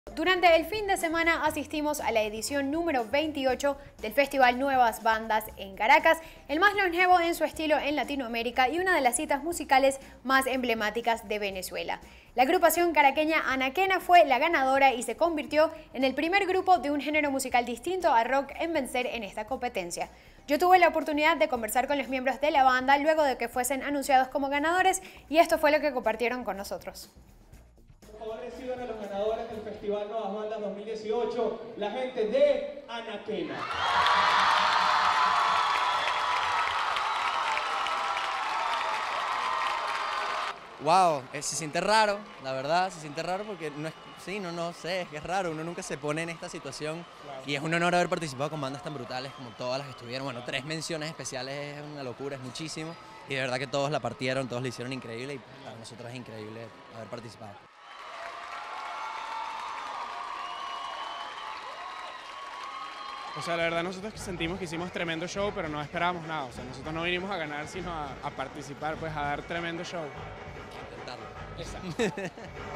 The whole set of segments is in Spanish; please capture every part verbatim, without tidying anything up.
Durante el fin de semana asistimos a la edición número veintiocho del Festival Nuevas Bandas en Caracas, el más longevo en su estilo en Latinoamérica y una de las citas musicales más emblemáticas de Venezuela. La agrupación caraqueña Anaquena fue la ganadora y se convirtió en el primer grupo de un género musical distinto al rock en vencer en esta competencia. Yo tuve la oportunidad de conversar con los miembros de la banda luego de que fuesen anunciados como ganadores y esto fue lo que compartieron con nosotros. Por favor, reciban a los ganadores del Festival Nuevas Bandas dos mil dieciocho, la gente de Anaquena. Wow, eh, se siente raro, la verdad, se siente raro porque no es, sí, no, no sé, es que es raro, uno nunca se pone en esta situación. Claro. Y es un honor haber participado con bandas tan brutales como todas las que estuvieron. Bueno, tres menciones especiales es una locura, es muchísimo. Y de verdad que todos la partieron, todos la hicieron increíble y para nosotros es increíble haber participado. O sea, la verdad nosotros sentimos que hicimos tremendo show, pero no esperábamos nada. O sea, nosotros no vinimos a ganar, sino a, a participar, pues a dar tremendo show. Intentarlo. Exacto.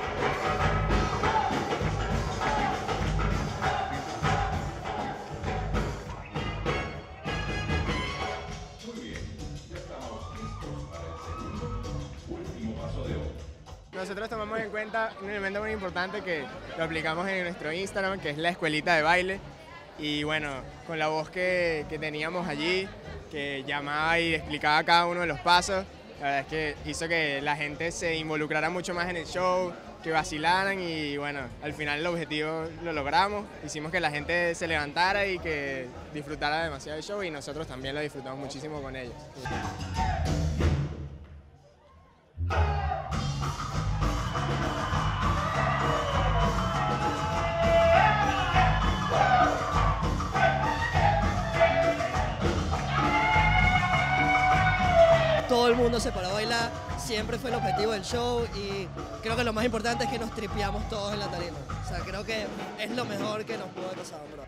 Muy bien, ya estamos listos para el segundo, último paso de hoy. Nosotros tomamos en cuenta un elemento muy importante que lo aplicamos en nuestro Instagram, que es la escuelita de baile. Y bueno, con la voz que, que teníamos allí, que llamaba y explicaba cada uno de los pasos, la verdad es que hizo que la gente se involucrara mucho más en el show, que vacilaran y bueno, al final el objetivo lo logramos. Hicimos que la gente se levantara y que disfrutara demasiado del show y nosotros también lo disfrutamos muchísimo con ellos. Todo el mundo se paró a bailar, siempre fue el objetivo del show y creo que lo más importante es que nos tripeamos todos en la tarima. O sea, creo que es lo mejor que nos pudo haber pasado, bro.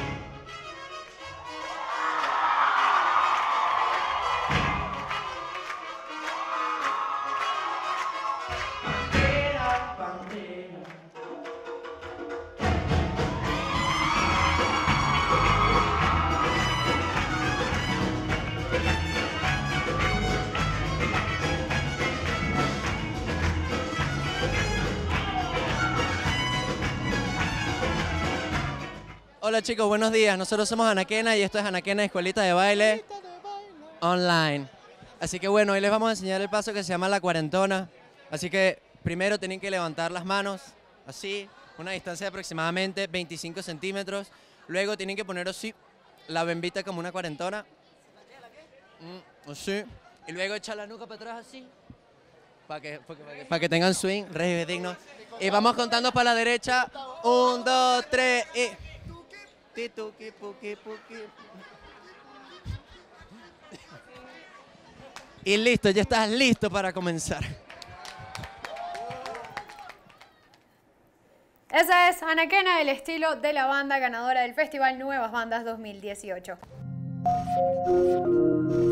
Hola chicos, buenos días. Nosotros somos Anaquena y esto es Anaquena Escuelita de Baile Online. Así que bueno, hoy les vamos a enseñar el paso que se llama la cuarentona. Así que primero tienen que levantar las manos, así, una distancia de aproximadamente veinticinco centímetros. Luego tienen que poner así la bembita como una cuarentona. Mm, así. Y luego echar la nuca para atrás así. Para que, para que, para que tengan swing, régimen digno. Y vamos contando para la derecha. Un, dos, tres y... Y listo, ya estás listo para comenzar. Esa es Anaquena, el estilo de la banda ganadora del Festival Nuevas Bandas dos mil dieciocho.